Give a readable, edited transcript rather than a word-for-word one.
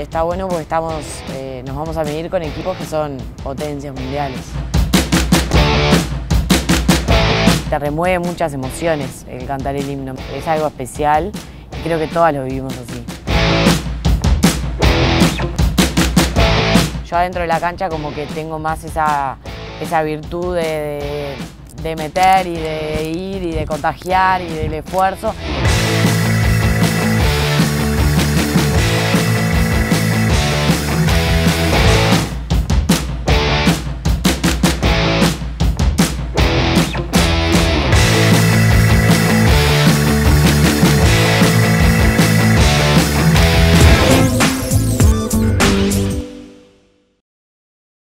está bueno porque nos vamos a medir con equipos que son potencias mundiales. Te remueve muchas emociones el cantar el himno, es algo especial y creo que todas lo vivimos así. Yo adentro de la cancha como que tengo más esa virtud de meter y de ir y de contagiar y del esfuerzo.